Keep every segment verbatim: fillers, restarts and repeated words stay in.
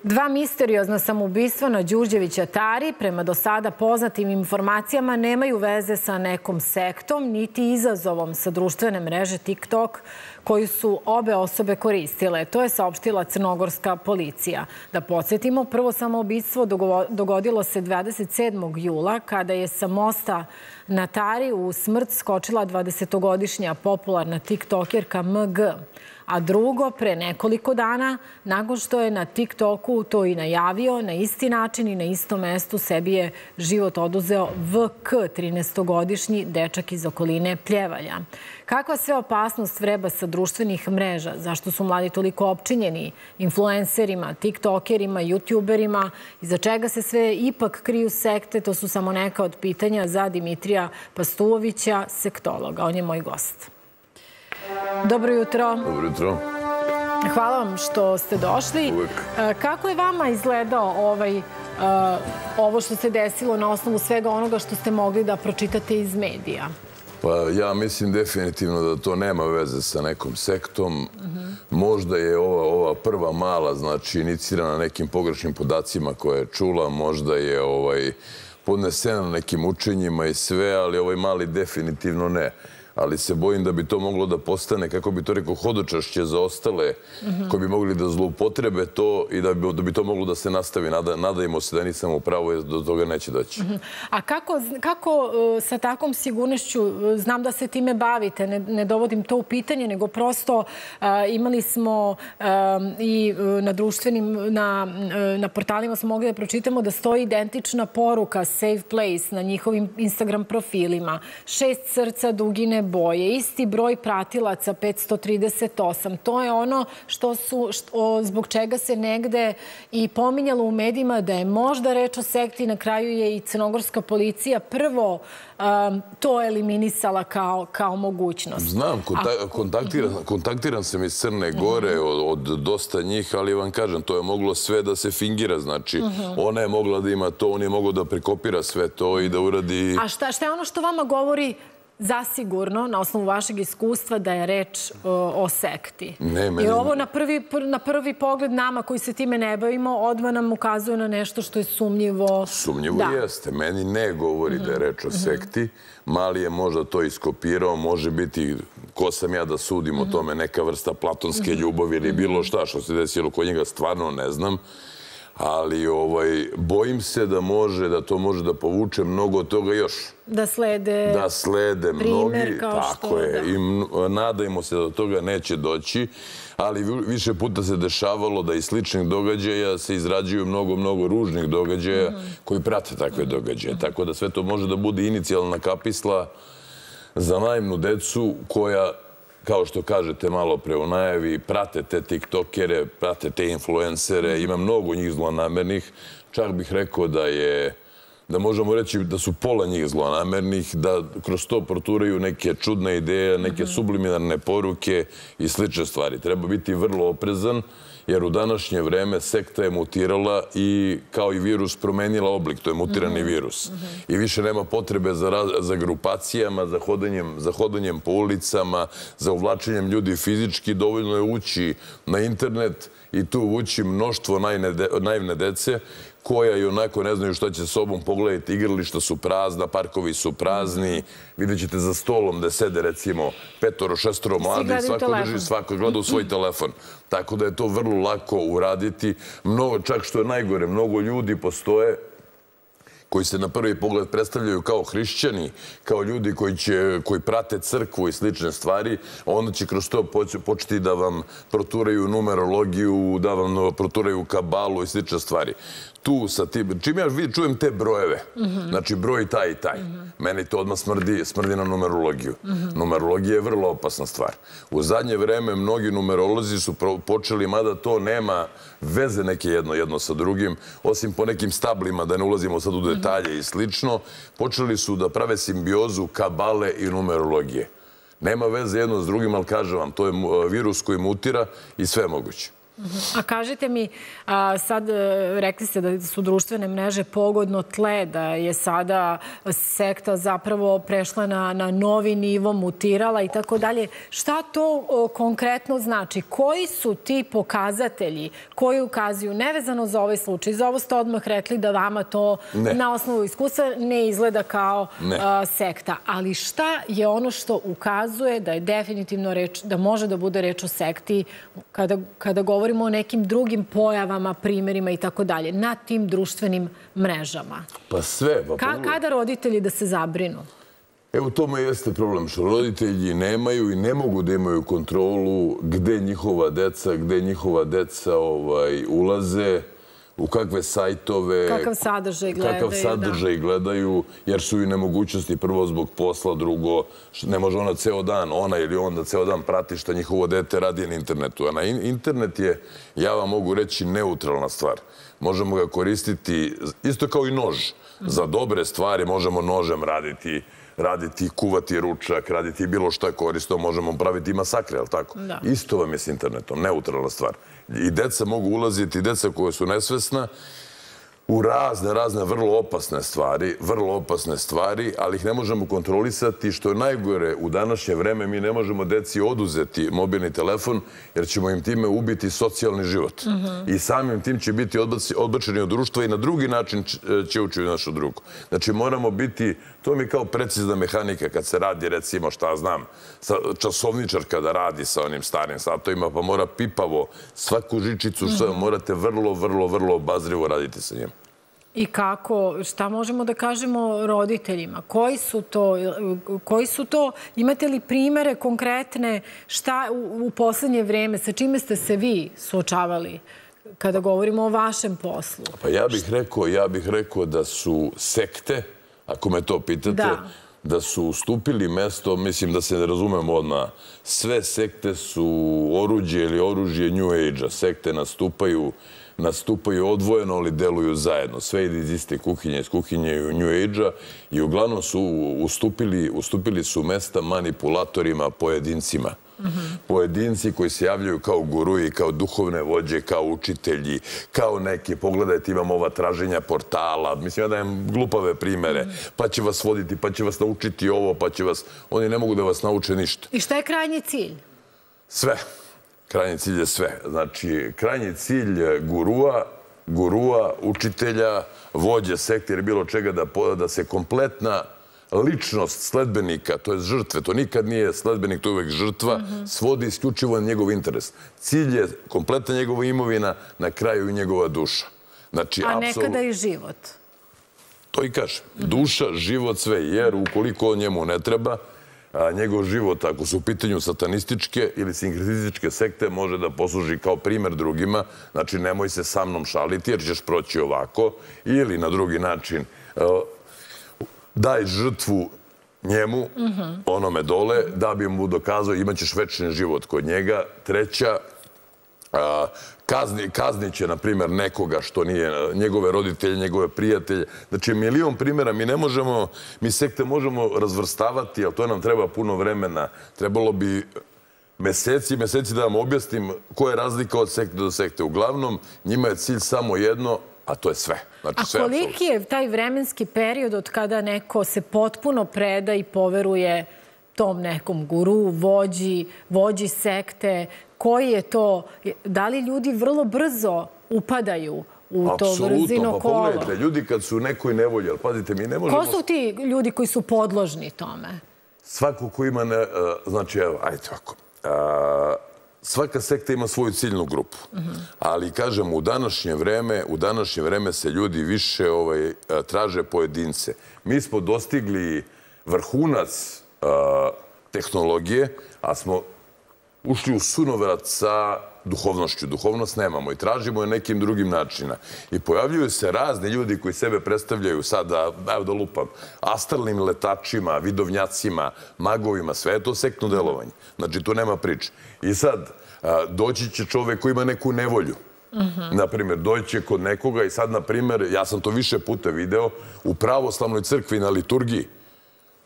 Dva misteriozna samoubistva na Đurđevića Tari, prema do sada poznatim informacijama, nemaju veze sa nekom sektom, niti izazovom sa društvene mreže TikTok, koju su obe osobe koristile. To je saopštila crnogorska policija. Da podsjetimo, prvo samoubistvo dogodilo se dvadeset sedmog jula, kada je sa mosta na Tari u smrt skočila dvadesetogodišnja popularna tiktokerka M G. A drugo, pre nekoliko dana, nakon što je na TikToku to i najavio, na isti način i na istom mestu sebi je život oduzeo V K, trinaestogodišnji dečak iz okoline Pljevalja. Kakva sve opasnost vreba sa društvenih mreža? Zašto su mladi toliko opčinjeni influencerima, tiktokerima, youtuberima? Iza čega se sve ipak kriju sekte? To su samo neka od pitanja za Dimitrija Pastulovića, sektologa. On je moj gost. Dobro jutro. Dobro jutro. Hvala vam što ste došli. Uvijek. Kako je vama izgledao ovaj, ovo što se desilo na osnovu svega onoga što ste mogli da pročitate iz medija? Pa ja mislim definitivno da to nema veze sa nekom sektom. Možda je ova, ova prva mala, znači inicirana nekim pogrešnim podacima koje je čula, možda je ovaj, podnesena nekim učenjima i sve, ali ovaj mali definitivno ne. Ali se bojim da bi to moglo da postane, kako bi to rekao, hodočašće za ostale koji bi mogli da zloupotrebe to i da bi, da bi to moglo da se nastavi. Nada, nadajmo se da nisam u pravu, jer do toga neće doći. A kako, kako sa takvom sigurnošću, znam da se time bavite, ne, ne dovodim to u pitanje, nego prosto a, imali smo a, i na društvenim, na, na portalima smo mogli da pročitamo da stoji identična poruka Safe Place na njihovim Instagram profilima. Šest srca dugine boje, isti broj pratilaca petsto trideset osam. To je ono što su, što, zbog čega se negde i pominjalo u medijima da je možda reč o sekti. Na kraju je i crnogorska policija prvo um, to eliminisala kao, kao mogućnost. Znam, kontak kontaktiran, kontaktiran sam iz Crne Gore od, od dosta njih, ali vam kažem, to je moglo sve da se fingira. Znači, ona je mogla da ima to, on je mogao da prekopira sve to i da uradi... A šta, šta je ono što vama govori zasigurno, na osnovu vašeg iskustva, da je reč o, o sekti? Ne, meni... Jer ovo na prvi, na prvi pogled nama koji se time ne bavimo, odmah nam ukazuje na nešto što je sumnjivo. Sumnjivo da. Jeste. Meni ne govori mm-hmm. da je reč o sekti. Mali je možda to iskopirao, može biti, ko sam ja da sudim mm-hmm. o tome, neka vrsta platonske mm-hmm. ljubavi ili bilo šta što se desilo kod njega, stvarno ne znam. Ali ovaj, bojim se da može, da to može da povuče mnogo od toga još. Da slede, da slede primer mnogi, kao tako što, je. Da. I nadajmo se da do toga neće doći, ali više puta se dešavalo da iz sličnih događaja se izrađuju mnogo, mnogo ružnih događaja mm-hmm. koji prate takve mm-hmm. događaje. Tako da sve to može da bude inicijalna kapisla za naivnu decu koja, kao što kažete malo pre u najavi, prate te tiktokere, prate te influencere, ima mnogo njih zlonamernih. Čak bih rekao da je, da možemo reći da su pola njih zlonamernih, da kroz to proturaju neke čudne ideje, neke subliminarne poruke i slične stvari. Treba biti vrlo oprezan, jer u današnje vreme sekta je mutirala i kao i virus promenila oblik, to je mutirani virus. I više nema potrebe za, za grupacijama, za hodanjem, za hodanjem po ulicama, za uvlačenjem ljudi fizički. Dovoljno je ući na internet i tu ući mnoštvo naivne dece koja i onako ne znaju šta će s sobom pogledati. Igrališta su prazna, parkovi su prazni. Vidjet ćete za stolom da sede recimo petoro, šestoro mladi, svako drži, svako gleda u svoj telefon. Tako da je to vrlo lako uraditi. Mnogo, čak što je najgore, mnogo ljudi postoje koji se na prvi pogled predstavljaju kao hrišćani, kao ljudi koji, će, koji prate crkvu i slične stvari, onda će kroz to početi da vam proturaju numerologiju, da vam proturaju kabalu i slične stvari. Tu sa tim, čim ja čujem te brojeve, mm-hmm. znači broj taj i taj, mm-hmm. meni to odmah smrdi, smrdi na numerologiju. Mm-hmm. Numerologija je vrlo opasna stvar. U zadnje vreme mnogi numerolozi su počeli, mada to nema veze neke jedno, jedno sa drugim, osim po nekim stablima, da ne ulazimo sad u detalje mm-hmm. i slično, počeli su da prave simbiozu kabale i numerologije. Nema veze jedno s drugim, ali kažem vam, to je virus koji mutira i sve je moguće. A kažite mi, sad rekli ste da su društvene mreže pogodno tle, da je sada sekta zapravo prešla na novi nivo, mutirala i tako dalje. Šta to konkretno znači? Koji su ti pokazatelji koji ukazuju, nevezano za ovaj slučaj, za ovo ste odmah rekli da vama to na osnovu iskustva ne izgleda kao sekta, ali šta je ono što ukazuje da je definitivno reč, da može da bude reč o sekti kada govorimo o nekim drugim pojavama, primjerima i tako dalje, na tim društvenim mrežama? Pa sve. Kada roditelji da se zabrinu? Evo, tome jeste problem, što roditelji nemaju i ne mogu da imaju kontrolu gde njihova deca, gde njihova deca ulaze, u kakve sajtove, kakav sadržaj gledaju, kakav sadržaj gledaju, jer su i nemogućnosti prvo zbog posla, drugo, ne može ona ceo dan, ona ili on da ceo dan prati šta njihovo dete radi na internetu. A na internet je, ja vam mogu reći, neutralna stvar. Možemo ga koristiti, isto kao i nož. Za dobre stvari možemo nožem raditi, raditi, kuvati ručak, raditi bilo šta korisno, možemo praviti masakre, ali tako? Isto vam je s internetom, neutralna stvar. I deca mogu ulaziti, i deca koje su nesvesna, u razne, razne vrlo opasne stvari, vrlo opasne stvari, ali ih ne možemo kontrolisati, što je najgore u današnje vreme, mi ne možemo deci oduzeti mobilni telefon, jer ćemo im time ubiti socijalni život. I samim tim će biti odbačeni od društva i na drugi način će ući u našu drugu. Znači, moramo biti, to mi je kao precizna mehanika, kad se radi, recimo, šta znam, časovničar kada radi sa onim starim satovima, pa mora pipavo svaku žičicu, što morate vrlo, vrlo, vrlo obazrivo raditi sa njim. I kako, šta možemo da kažemo roditeljima? Koji su to, koji su to, imate li primere konkretne, šta u poslednje vreme, sa čime ste se vi suočavali kada govorimo o vašem poslu? Pa ja bih rekao, ja bih rekao da su sekte, ako me to pitate, da su ustupili mesto, mislim da se ne razumemo odmah, sve sekte su oruđe ili oružje New Age-a. Sekte nastupaju nastupaju odvojeno, ali deluju zajedno. Sve ide iz iste kuhinje, iz kuhinje New Age-a i uglavnom su ustupili su mesta manipulatorima, pojedincima. Pojedinci koji se javljaju kao guruji, kao duhovne vođe, kao učitelji, kao neki, pogledajte, imamo ova traženja portala, mislim, ja dajem glupave primere, pa će vas voditi, pa će vas naučiti ovo, pa će vas, oni ne mogu da vas nauče ništa. I šta je krajnji cilj? Sve. Krajnji cilj je sve. Znači, krajnji cilj gurua, gurua, učitelja, vođe sekte ili bilo čega da se kompletna ličnost sledbenika, to je žrtve, to nikad nije sledbenik, to je uvek žrtva, svodi isključivo na njegov interes. Cilj je kompletna njegova imovina, na kraju i njegova duša. A nekada i život. To i kaže. Duša, život, sve. Jer ukoliko njemu ne treba, njegov život, ako su u pitanju satanističke ili sinkretističke sekte, može da posluži kao primer drugima. Znači, nemoj se sa mnom šaliti jer ćeš proći ovako. Ili na drugi način, daj žrtvu njemu, onome dole, da bi mu dokazao imaćeš večni život kod njega. Treća, kaznit će, na primjer, nekoga što nije njegove roditelje, njegove prijatelje. Znači, milion primjera. Mi ne možemo, mi sekte možemo razvrstavati, ali to nam treba puno vremena. Trebalo bi meseci i meseci da vam objasnim koja je razlika od sekte do sekte. Uglavnom, njima je cilj samo jedno, a to je sve. A koliki je taj vremenski period od kada neko se potpuno preda i poveruje tom nekom guru, vođi, vođi sekte? Koji je to? Da li ljudi vrlo brzo upadaju u to brzino kolo? Pa pogledajte, ljudi kad su u nekoj nevolji, ali pazite, mi ne možemo... Ko su ti ljudi koji su podložni tome? Svako ko ima... Znači, evo, ajde ovako. Svaka sekta ima svoju ciljnu grupu. Ali, kažem, u današnje vreme, u današnje vreme se ljudi više traže pojedince. Mi smo dostigli vrhunac tehnologije, a smo ušli u sunovrat sa duhovnošću. Duhovnost nemamo i tražimo je nekim drugim načinima. I pojavljuju se razni ljudi koji sebe predstavljaju sada, evo da lupam, astralnim letačima, vidovnjacima, magovima, sve je to sektno delovanje. Znači, tu nema priče. I sad, doći će čovek koji ima neku nevolju. Naprimjer, doći će kod nekoga i sad, naprimjer, ja sam to više puta video, u pravoslavnoj crkvi na liturgiji,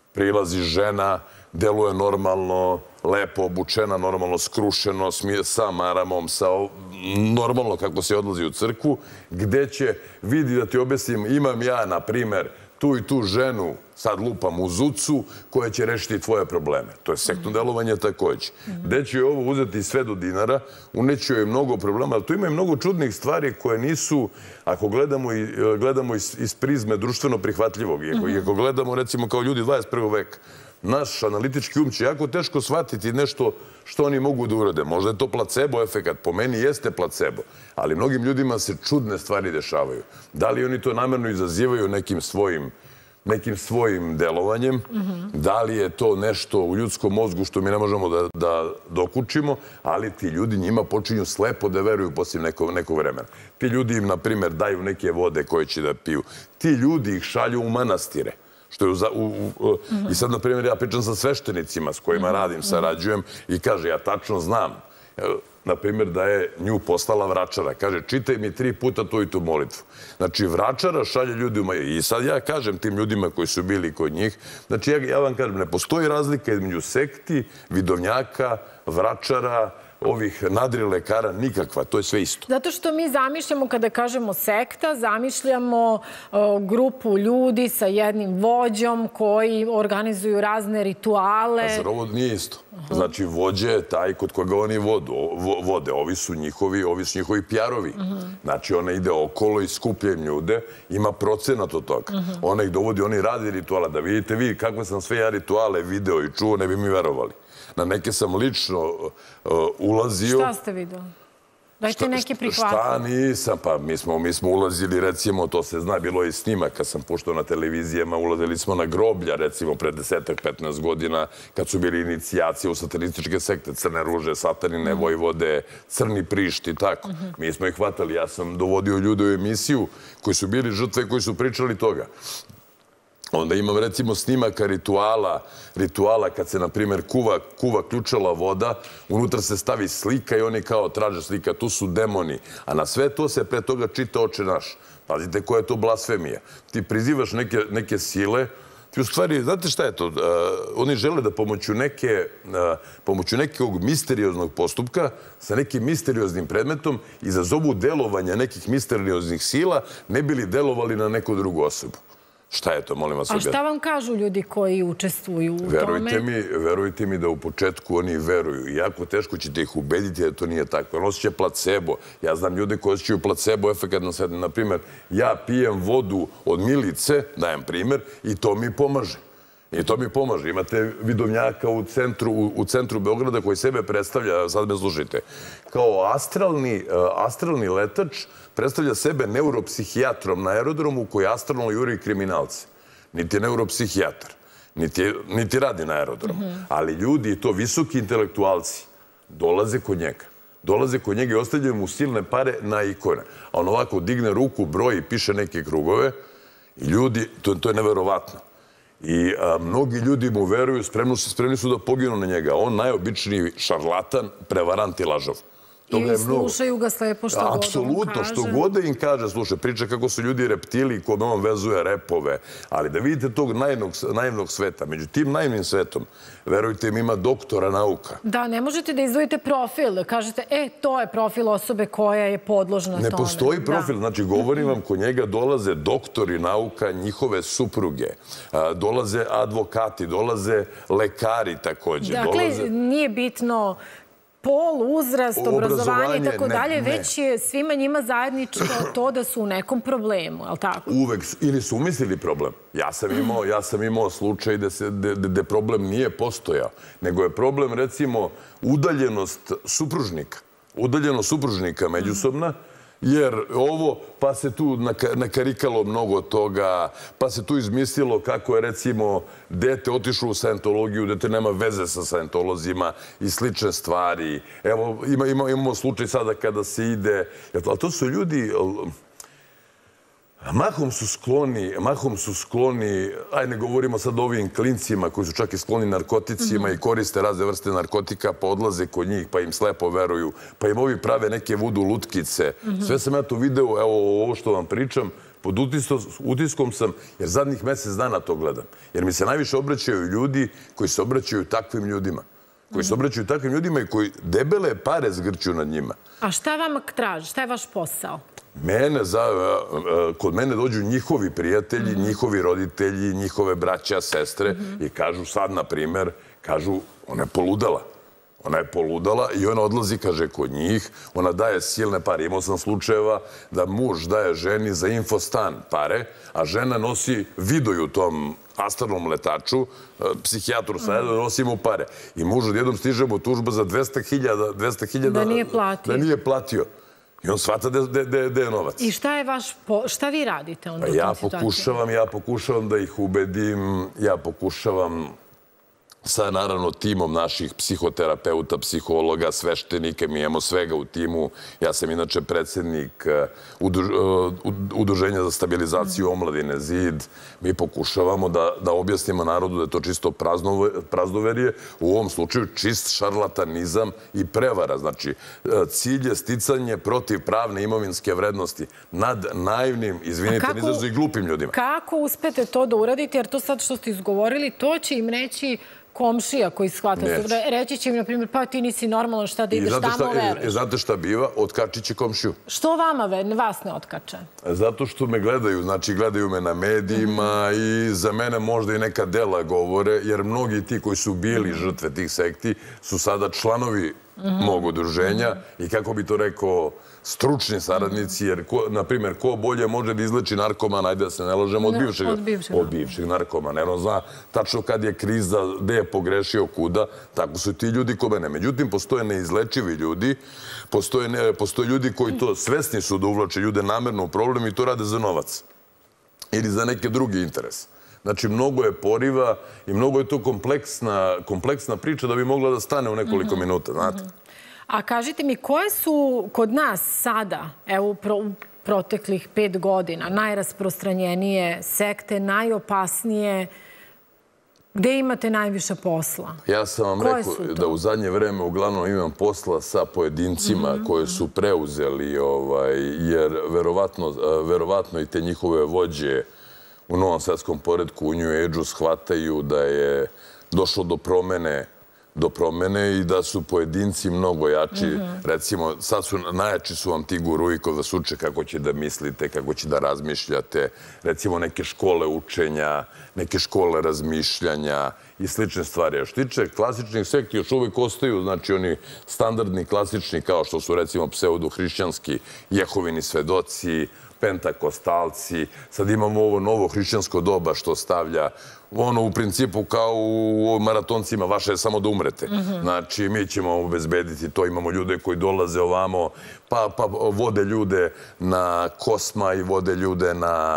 prilazi žena, deluje normalno, lepo obučena, normalno skrušeno, sa maramom, sa normalno kako se odlazi u crkvu, gde će, vidi da ti objasnim, imam ja, na primer, tu i tu ženu, sad lupam u zucu, koja će rešiti tvoje probleme. To je sektno delovanje takođe. Gde će ovo uzeti sve do dinara, uneće joj mnogo problema, ali tu ima i mnogo čudnih stvari koje nisu, ako gledamo iz prizme društveno prihvatljivog, i ako gledamo, recimo, kao ljudi dvadeset prvog veka, naš analitički um će jako teško shvatiti nešto što oni mogu da urade. Možda je to placebo efekat, po meni jeste placebo, ali mnogim ljudima se čudne stvari dešavaju. Da li oni to namerno izazivaju nekim svojim nekim svojim delovanjem, da li je to nešto u ljudskom mozgu što mi ne možemo da dokučimo, ali ti ljudi njima počinju slepo da veruju poslije nekog vremena. Ti ljudi im, na primjer, daju neke vode koje će da piju. Ti ljudi ih šalju u manastire. I sad, na primjer, ja pričam sa sveštenicima s kojima radim, sarađujem i kaže, ja tačno znam, na primjer, da je nju poslala vračara. Kaže, čitaj mi tri puta tu i tu molitvu. Znači, vračara šalje ljudima. I sad ja kažem tim ljudima koji su bili kod njih, znači, ja vam kažem, ne postoji razlika između sekti, vidovnjaka, vračara, ovih nadrilekara, nikakva, to je sve isto. Zato što mi zamišljamo, kada kažemo sekta, zamišljamo grupu ljudi sa jednim vođom koji organizuju razne rituale. A zar ovo nije isto? Znači, vođe je taj kod koga oni vode. Ovi su njihovi, ovi su njihovi pjarovi. Znači, ona ide okolo i skuplja im ljude, ima procenat od toga. Ona ih dovodi, oni radi rituala. Da vidite vi kakve sam sve ja rituale video i čuo, ne bi mi verovali. Na neke sam lično ulazio. Šta ste vidio? Dajte neki prihvatili. Šta nisam, pa mi smo ulazili, recimo, to se zna, bilo je snimak kad sam puštao na televizijama, ulazili smo na groblja, recimo, pre desetak, petnaest godina, kad su bili inicijacije u satanističke sekte, Crne ruže, Satanine, Vojvode, Crni prišt i tako. Mi smo ih hvatali, ja sam dovodio ljude u emisiju koji su bili žrtve, koji su pričali toga. Onda imam, recimo, snimaka rituala, rituala kad se, na primjer, kuva ključala voda, unutra se stavi slika i oni kao traže slika, tu su demoni. A na sve to se pre toga čita Oče naš. Pazite koja je to blasfemija. Ti prizivaš neke sile, ti u stvari, znate šta je to? Oni žele da pomoću neke, pomoću nekog misterioznog postupka sa nekim misterioznim predmetom izazovu delovanja nekih misterioznih sila, ne bili delovali na neku drugu osobu. Šta je to, molim vas? A šta vam kažu ljudi koji učestvuju u tome? Verujte mi da u početku oni veruju. I jako teško ćete ih ubediti da to nije tako. On osjeća placebo. Ja znam ljude koji osjećaju placebo efekat na sebe. Naprimjer, ja pijem vodu od Milice, dajem primjer, i to mi pomaže. I to mi pomaže. Imate vidovnjaka u centru Beograda koji sebe predstavlja, sad me slušajte, kao astralni letač, predstavlja sebe neuropsihijatrom na aerodromu koji astralno juri kriminalce. Niti je neuropsihijatar, niti radi na aerodromu. Ali ljudi, i to visoki intelektualci, dolaze kod njega. Dolaze kod njega i ostavljaju mu silne pare na ikone. A on ovako digne ruku, broji, piše neke krugove i ljudi, to je neverovatno. I mnogi ljudi mu veruju, spremni su da poginu na njega. On najobičniji šarlatan, prevarant i lažov. I slušaju ga slepo što god on kaže. Apsolutno, što god im kaže, slušaj, priča kako su ljudi reptili, kod on vezuje repove. Ali da vidite tog naivnog sveta. Među tim naivnim svetom, verujte mi, ima doktora nauka. Da, ne možete da izdvojite profil, da kažete, e, to je profil osobe koja je podložna tome. Ne postoji profil, znači govorim vam, kod njega dolaze doktori nauka, njihove supruge, dolaze advokati, dolaze lekari također. Dakle, nije bitno pol, uzrast, obrazovanje i tako dalje, već je svima njima zajedničko to da su u nekom problemu, je li tako? Uvek, ili su umislili problem. Ja sam imao slučaj gde problem nije postojao, nego je problem, recimo, udaljenost supružnika. Udaljenost supružnika međusobna, jer ovo, pa se tu nakarikalo mnogo toga, pa se tu izmislilo kako je, recimo, dete otišlo u sajentologiju, dete nema veze sa sajentolozima i slične stvari. Evo, imamo slučaj sada kada se ide, ali to su ljudi, mahom su skloni, mahom su skloni, aj ne govorimo sad o ovim klincima koji su čak i skloni narkoticima i koriste razne vrste narkotika, pa odlaze kod njih, pa im slepo veruju, pa im ovi prave neke vudu lutkice. Sve sam ja to video, evo ovo što vam pričam, pod utiskom sam, jer zadnjih mesec dana to gledam. Jer mi se najviše obraćaju ljudi koji se obraćaju takvim ljudima. Koji se obraćaju takvim ljudima i koji debele pare zgrću nad njima. A šta vama traži? Šta je vaš posao? Mene, kod mene dođu njihovi prijatelji, njihovi roditelji, njihove braća, sestre i kažu sad, na primer, kažu, ona je poludala. Ona je poludala i ona odlazi, kaže, kod njih. Ona daje silne pare. Imao sam slučajeva da muž daje ženi za infostan pare, a žena nosi video u tom astralnom letaču, psihijatru sada da nosi mu pare. I muž odjednom stiže mu tužba za dvesta hiljada da nije platio. Da nije platio. I on shvata gde je novac. I šta je vaš... Šta vi radite onda u tom situaciji? Ja pokušavam, ja pokušavam da ih ubedim, ja pokušavam sa, naravno, timom naših psihoterapeuta, psihologa, sveštenika, mi imamo svega u timu. Ja sam inače predsjednik Udruženja za stabilizaciju omladine ZID. Mi pokušavamo da objasnimo narodu da je to čisto praznoverje, u ovom slučaju čist šarlatanizam i prevara. Znači, cilj je sticanje protiv pravne imovinske vrednosti nad naivnim, izvinite, nizašto i glupim ljudima. Kako uspete to da uradite? Jer to sad što ste izgovorili, to će im reći komšija koji shvata. Reći će im, na primjer, pa ti nisi normalno, šta da ideš tamo veruješ. Znate šta biva? Otkačit će komšiju. Što vama, vas ne otkače? Zato što me gledaju, znači gledaju me na medijima i za mene možda i neka dela govore, jer mnogi ti koji su bili žrtve tih sekti su sada članovi mog udruženja i, kako bi to rekao, stručni saradnici, jer, na primjer, ko bolje može da izleči narkomana, ajde da se ne lažemo, od bivšeg narkomana. Jer on zna tačno kad je kriza, gde je pogrešio, kuda, tako su ti ljudi ko mene. Međutim, postoje neizlečivi ljudi, postoje ljudi koji to svesni su da uvlače ljude namerno u problem i to rade za novac ili za neke drugi interes. Znači, mnogo je poriva i mnogo je to kompleksna priča da bi mogla da stane u nekoliko minuta, znate. A kažite mi, koje su kod nas sada, evo u proteklih pet godina, najrasprostranjenije sekte, najopasnije, gde imate najviše posla? Ja sam vam rekao da u zadnje vreme uglavnom imam posla sa pojedincima koje su preuzeli, jer verovatno i te njihove vođe u novom svetskom poredku u New Age-u shvataju da je došlo do promene do promene i da su pojedinci mnogo jači. Recimo, sad su najjači su vam ti guruji koji vas uče kako će da mislite, kako će da razmišljate. Recimo, neke škole učenja, neke škole razmišljanja i slične stvari. A što tiče klasičnih sekti, još uvijek ostaju, znači, oni standardni, klasični, kao što su, recimo, pseudo-hrišćanski, Jehovini svedoci, pentakostalci. Sad imamo ovo novo hrišćansko doba što stavlja ono u principu kao u maratoncima, vaše je samo da umrete. Znači, mi ćemo obezbediti to. Imamo ljude koji dolaze ovamo, pa vode ljude na Kosma i vode ljude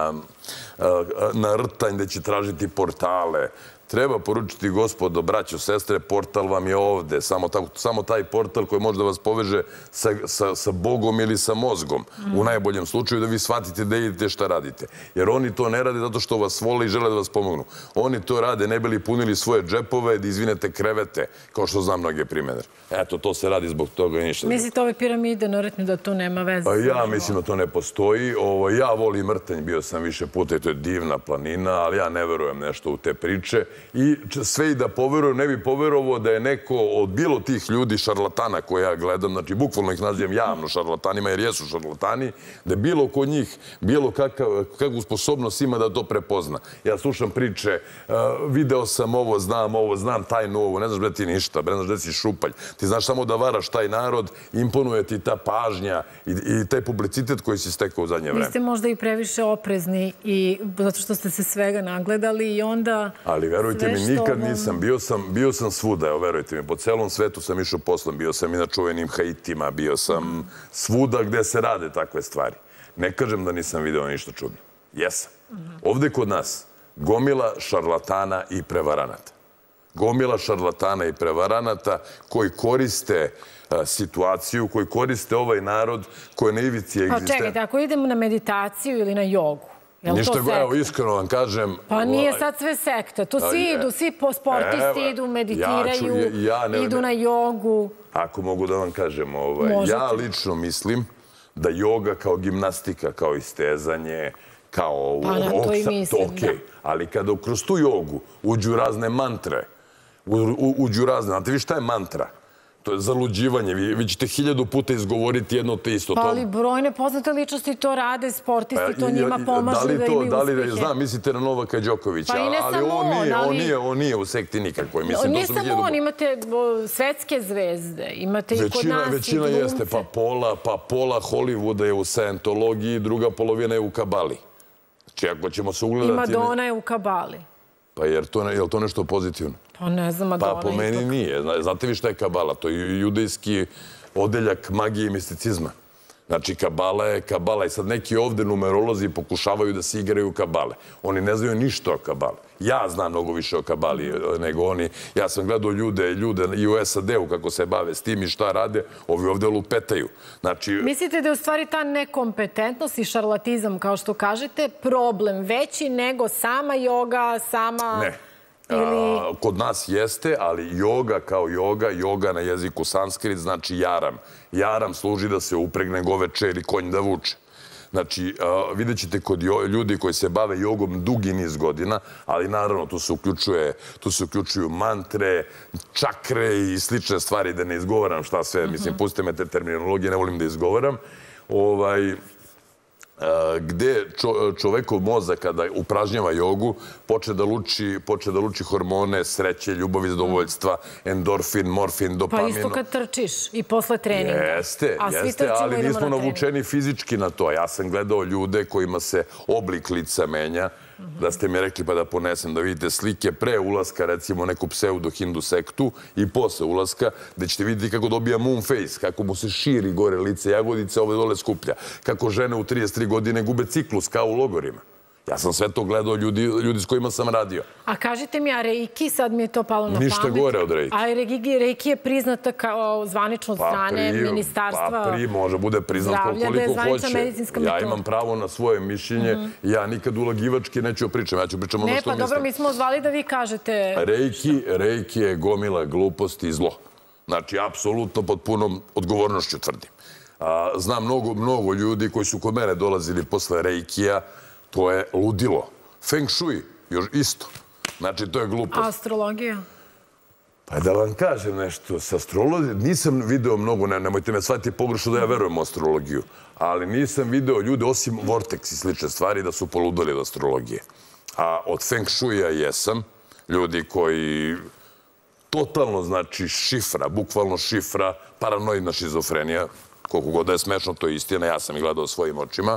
na Rtanj gde će tražiti portale. Treba poručiti, gospodo, braćo, sestre, portal vam je ovde. Samo taj portal koji može da vas poveže sa Bogom ili sa mozgom, u najboljem slučaju, da vi shvatite da idete šta radite. Jer oni to ne rade zato što vas vole i žele da vas pomognu. Oni to rade ne bi li punili svoje džepove, da izvinete krevete, kao što znam mnoge primjere. Eto, to se radi zbog toga i ništa. Mislite ove piramide, naravno da to nema veze? Ja mislim da to ne postoji. Ja volim Rtanj, bio sam više puta i to je divna planina, ali ja ne verujem nešto u te priče. I sve i da poverujem, ne bi poverovao da je neko od bilo tih ljudi šarlatana koje ja gledam, znači bukvalno ih nazivam javno šarlatanima jer jesu šarlatani, da bilo ko njih, bilo kakvu sposobnost ima da to prepozna. Ja slušam priče, video sam ovo, znam ovo, znam tajnu ovo, ne znaš gde ti ništa, ne znaš gde si šupalj. Ti znaš samo da varaš taj narod, imponuje ti ta pažnja i taj publicitet koji si stekao u zadnje vreme. Vi ste možda i previše oprezni zato što ste se svega nagledali i onda... Ali verujte mi, nikad nisam. Bio sam svuda, evo, verujte mi. Po celom svetu sam išao poslom. Bio sam i na čuvenim Haitima, bio sam svuda gde se rade takve stvari. Ne kažem da nisam video ništa čudno. Jesam. Ovde kod nas gomila šarlatana i prevaranata. Gomila šarlatana i prevaranata koji koriste situaciju, koji koriste ovaj narod koji je na ivici egzistencije. Pa čekajte, ako idemo na meditaciju ili na jogu, ništa, evo, iskreno vam kažem... Pa nije sad sve sekta. Tu svi idu, svi sportisti idu, meditiraju, idu na jogu. Ako mogu da vam kažem, ja lično mislim da joga kao gimnastika, kao istezanje, kao... Pa na to i mislim, da. Ali kada kroz tu jogu uđu razne mantre, uđu razne... Znate vi šta je mantra? To je zaluđivanje. Vi ćete hiljadu puta izgovoriti jedno te isto. Pa ali brojne poznate ličnosti to rade, sportisti, to njima pomažu da imaju uspjehe. Znam, mislite na Novaka Đokovića, ali on nije u sekti nikakvoj. Nije samo on, imate svetske zvezde, imate i kod nas i glumce. Većina jeste, pa pola Hollywooda je u Scientologiji, druga polovina je u Kabali. Znači, ako ćemo se ugledati... I Madonna je u Kabali. Pa je li to nešto pozitivno? Pa ne znam, Madonna ipak. Pa po meni nije. Znate vi šta je Kabala? To je judejski odeljak magije i misticizma. Znači, Kabala je Kabala. I sad neki ovde numerolozi pokušavaju da se igraju Kabale. Oni ne znaju ništa o Kabali. Ja znam mnogo više o Kabali nego oni. Ja sam gledao ljude i u S A D-u kako se bave s tim i šta rade. Ovi ovde lupetaju. Mislite da je u stvari ta nekompetentnost i šarlatizam, kao što kažete, problem veći nego sama joga, sama... Ne. Kod nas jeste, ali joga kao joga, joga na jeziku sanskrit znači jaram. Jaram služi da se upregne goveče ili konj da vuče. Znači, vidjet ćete kod ljudi koji se bave jogom dugi niz godina, ali naravno tu se uključuju mantre, čakre i slične stvari, da ne izgovaram šta sve. Mislim, pustite me te terminologije, ne volim da izgovaram. Ovaj... gde čovekov mozak kada upražnjava jogu poče da luči hormone, sreće, ljubavi, zadovoljstva, endorfin, morfin, dopamin. Pa isto kad trčiš i posle treninga. Jeste, jeste, ali nismo navučeni fizički na to. Ja sam gledao ljude kojima se oblik lica menja, da ste mi rekli pa da ponesem da vidite slike pre ulaska, recimo neku pseudo-hindu sektu i posle ulaska, gde ćete vidjeti kako dobija moon face, kako mu se širi gore lice jagodice, ove dole skuplja, kako žene u trideset tri godine gube ciklus kao u logorima. Ja sam sve to gledao ljudi s kojima sam radio. A kažite mi, a Reiki, sad mi je to palo na pamet. Ništa gore od Reiki. A Reiki je priznata kao zvanično od strane ministarstva Pa pri, može bude priznat koliko hoće. Ja imam pravo na svoje mišljenje. Ja nikad ulagivački neću pričam. Ja ću pričam ono što mislim. Ne, pa dobro, mi smo zvali da vi kažete... Reiki je gomila gluposti i zlo. Znači, apsolutno pod punom odgovornošću tvrdim. Znam mnogo ljudi koji su kod mene dolazili posle Reikija. To je ludilo. Feng shui, još isto. Znači, to je glupost. Astrologija? Pa da vam kažem nešto, s astrologijom nisam video mnogo, nemojte me shvatiti pogrešno da ja verujem u astrologiju, ali nisam video ljude, osim Vortex i slične stvari, da su poludali od astrologije. A od Feng shuija jesam, ljudi koji totalno, znači, šifra, bukvalno šifra, paranoidna šizofrenija, koliko god da je smešno, to je istina, ja sam ih gledao svojim očima,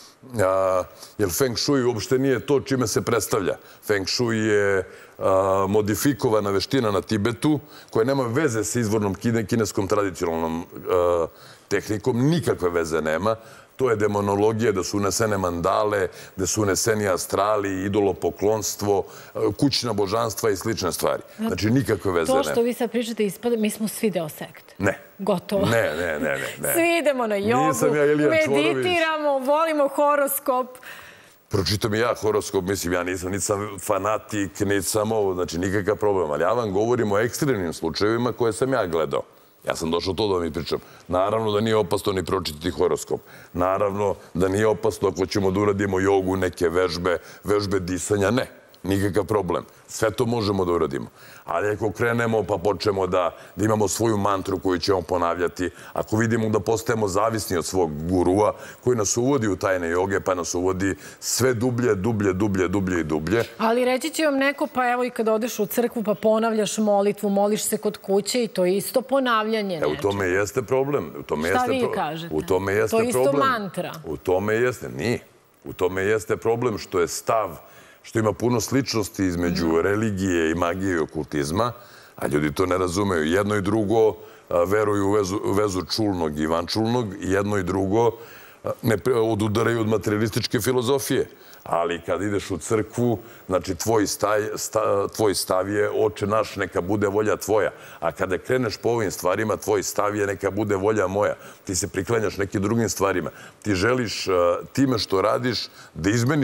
jer Feng shui uopšte nije to čime se predstavlja. Feng shui je modifikovana veština na Tibetu koja nema veze sa izvornom kineskom tradicionalnom tehnikom, nikakve veze nema. To je demonologija, da su unesene mandale, da su uneseni astrali, idolopoklonstvo, kućna božanstva i slične stvari. Znači, nikakve veze nema. To što vi sad pričate ispada, mi smo svi deo sekte. Ne. Gotovo. Ne, ne, ne, ne. Svi idemo na jogu, meditiramo, volimo horoskop. Pročitam i ja horoskop, mislim, ja nisam niti sam fanatik, niti sam ovo, znači nikakav problem. Ali ja vam govorim o ekstremnim slučajevima koje sam ja gledao. Ja sam došao to da vam pričam. Naravno da nije opasno ni pročitati horoskop. Naravno da nije opasno ako ćemo da uradimo jogu, neke vežbe, vežbe disanja. Ne, nikakav problem. Sve to možemo da uradimo. Ali ako krenemo pa počnemo da imamo svoju mantru koju ćemo ponavljati, ako vidimo da postajemo zavisni od svog gurua koji nas uvodi u tajne joge, pa nas uvodi sve dublje, dublje, dublje, dublje i dublje. Ali reći će vam neko, pa evo i kad odeš u crkvu pa ponavljaš molitvu, moliš se kod kuće i to je isto ponavljanje nečega. U tome jeste problem. Šta vi kažete? To je isto mantra. U tome jeste, nije. U tome jeste problem što je stav što ima puno sličnosti između religije i magije i okultizma, a ljudi to ne razumeju. Jedno i drugo veruju u vezu čulnog i vančulnog, jedno i drugo ne odudaraju od materialističke filozofije. Ali kad ideš u crkvu, znači tvoj stav je oče naš, neka bude volja tvoja. A kada kreneš po ovim stvarima, tvoj stav je neka bude volja moja. Ti se priklanjaš nekim drugim stvarima. Ti želiš time što radiš da izmeniš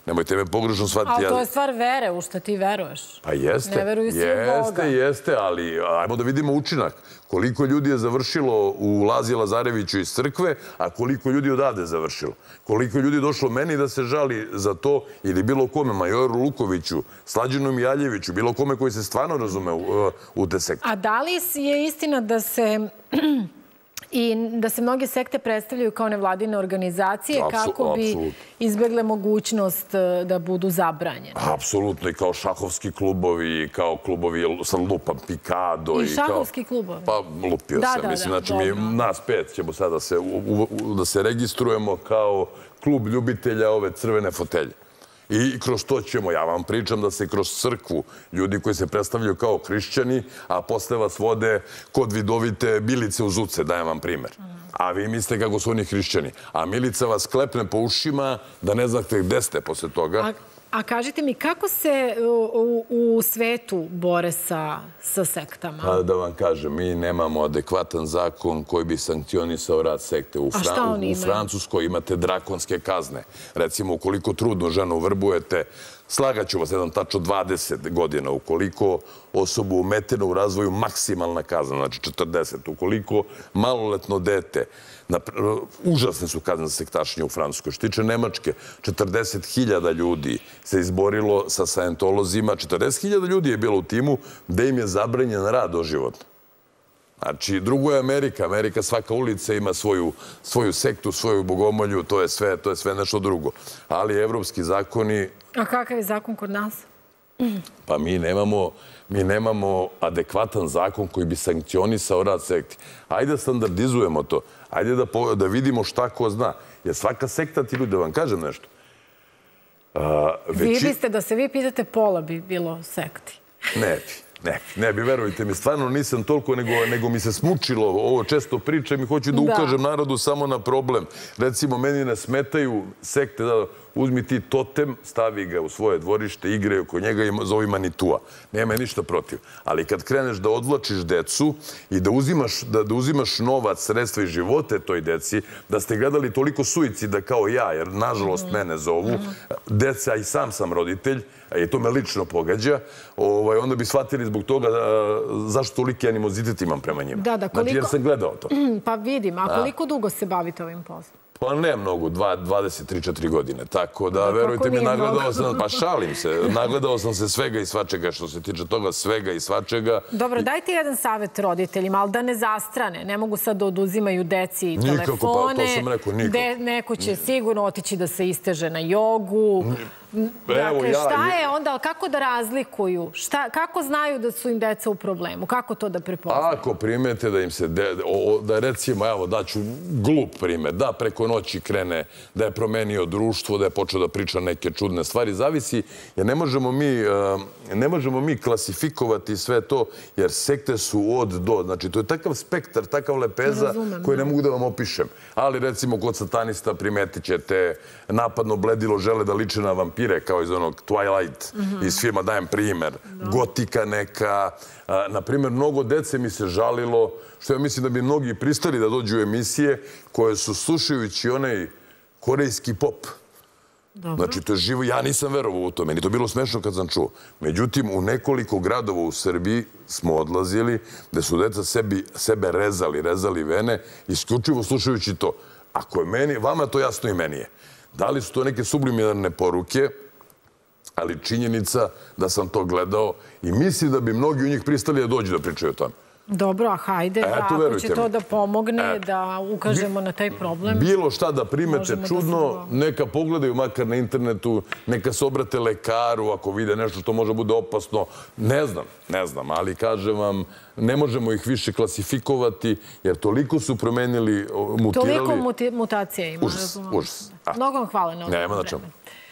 Nemojte me pogrešno shvatiti. Ali to je stvar vere, u što ti veruješ. Pa jeste. Ne veruju svi u Boga. Jeste, jeste, ali ajmo da vidimo učinak. Koliko ljudi je završilo u Lazi Lazareviću iz crkve, a koliko ljudi odavde završilo. Koliko ljudi je došlo meni da se žali za to ili bilo kome, Majoru Lukoviću, Slađanu Mijaljeviću, bilo kome koji se stvarno razume u, u te sekte. A da li je istina da se... I da se mnoge sekte predstavljaju kao nevladine organizacije kako bi izbegle mogućnost da budu zabranjene? Apsolutno, i kao šahovski klubovi, i kao klubovi, sad lupam, Pikado. I šahovski klubovi? Pa lupio sam, mislim, znači mi, nas pet ćemo sada da se registrujemo kao klub ljubitelja ove crvene fotelje. I kroz to ćemo, ja vam pričam da se kroz crkvu ljudi koji se predstavljaju kao hrišćani, a posle vas vode kod vidovite Bilice uz uce, dajem vam primer. A vi mislite kako su oni hrišćani. A Milica vas klepne po ušima da ne znate gde ste posle toga. A kažite mi, kako se u svetu bore sa sektama? Pa da vam kažem, mi nemamo adekvatan zakon koji bi sankcionisao rad sekte. A šta oni imaju? U Francuskoj imate drakonske kazne. Recimo, ukoliko trudnu ženu vrbujete, slagaću vas jedan tačno dvadeset godina. Ukoliko osobu umetenu u razvoju, maksimalna kazna, znači četrdeset. Ukoliko maloletno dete, užasne su kazne za sektašenje u Francuskoj. Što tiče Nemačke, četrdeset hiljada ljudi se izborilo sa sajentolozima. četrdeset hiljada ljudi je bilo u timu gde im je zabranjen rad doživotno. Znači, drugo je Amerika. Amerika, svaka ulica ima svoju sektu, svoju bogomolju, to je sve nešto drugo. Ali evropski zakoni... A kakav je zakon kod nas? Pa mi nemamo, mi nemamo adekvatan zakon koji bi sankcionisao rad sekti. Ajde da standardizujemo to. Ajde da, da vidimo šta ko zna. Jer svaka sekta ti ljudi, da vam kažem nešto. A, veći... Vi biste, da se vi pitate, pola bi bilo sekti. Ne bi. Ne, ne bi, verujte mi, stvarno nisam toliko, nego, nego mi se smučilo ovo često pričam i hoću da ukažem narodu samo na problem. Recimo, meni ne smetaju sekte, da uzmi ti totem, stavi ga u svoje dvorište, igre oko njega i zovi Manitua. Nema ništa protiv. Ali kad kreneš da odvlačiš decu i da uzimaš, da, da uzimaš novac, sredstva i živote toj deci, da ste gledali toliko suicida kao ja, jer nažalost mene zovu, deca i sam sam roditelj, i to me lično pogađa, ovaj, onda bi shvatili zbog toga zašto toliki animozitet imam prema njima. Da, da, koliko... Znači, jer sam gledao to. Pa vidim, a koliko dugo se bavite ovim poslom? Pa ne mnogo, dvadeset tri četiri godine. Tako da, verujte mi, nagledao sam, pa šalim se, nagledao sam se svega i svačega što se tiče toga, svega i svačega. Dobro, dajte jedan savjet roditeljima, ali da ne zastrane. Ne mogu sad da oduzimaju deci telefone. Nikako, pa to sam rekao, nikako. Neko će sigurno otići da se isteže na jogu. Dakle, šta je onda, kako da razlikuju? Kako znaju da su im deca u problemu? Kako to da prepoznaju? Ako primete da im se, da recimo, evo, daću glup primjer, da preko noći krene, da je promenio društvo, da je počeo da priča neke čudne stvari, zavisi, jer ne možemo mi, ne možemo mi klasifikovati sve to, jer sekte su od do. Znači, to je takav spektar, takav lepeza koji ne mogu da vam opišem. Ali, recimo, kod satanista primetit ćete napadno bledilo, žele da liče na vampire, kao iz onog Twilight, iz filma dajem primer, gotika neka. Naprimjer, mnogo dece mi se žalilo, što ja mislim da bi mnogi pristali da dođu u emisije koje su slušajući onaj korejski pop. Znači, to je živo. Ja nisam verovao u to. Meni to bilo smešno kad sam čuo. Međutim, u nekoliko gradova u Srbiji smo odlazili gde su deca sebe rezali, rezali vene, isključivo slušajući to. Ako je meni, vama to jasno i meni je. Da li su to neke subliminarne poruke, ali činjenica da sam to gledao i mislim da bi mnogi u njih pristali da dođu da pričaju o tome. Dobro, a hajde, ako će to da pomogne, da ukažemo na taj problem. Bilo šta da primete čudno, neka pogledaju makar na internetu, neka se obrate lekaru ako vide nešto što može bude opasno. Ne znam, ne znam, ali kažem vam, ne možemo ih više klasifikovati, jer toliko su promenili, mutirali. Toliko mutacija ima. Užas, užas. Mnogo vam hvala na ovom vremenu.